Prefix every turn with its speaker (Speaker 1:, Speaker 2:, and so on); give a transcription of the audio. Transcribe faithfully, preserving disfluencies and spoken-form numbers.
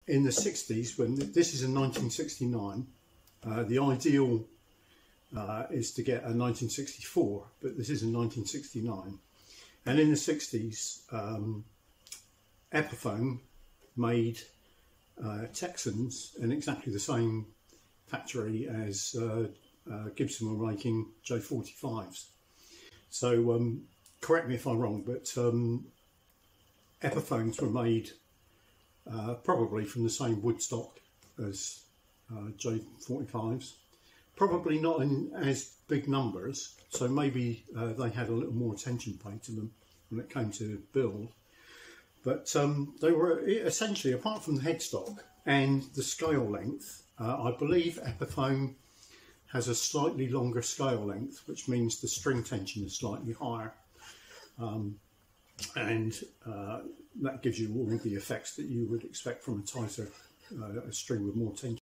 Speaker 1: in the sixties, when this is in nineteen sixty-nine, uh, the ideal uh, is to get a nineteen sixty-four, but this is in nineteen sixty-nine. And in the sixties, um, Epiphone made uh, Texans in exactly the same factory as uh, uh, Gibson were making J forty-fives. So um, correct me if I'm wrong, but um, Epiphones were made uh, probably from the same wood stock as uh, J forty-fives. Probably not in as big numbers, so maybe uh, they had a little more attention paid to them when it came to build. But um, they were essentially, apart from the headstock and the scale length, uh, I believe Epiphone has a slightly longer scale length, which means the string tension is slightly higher. Um, and uh, that gives you all the effects that you would expect from a tighter uh, a string with more tension.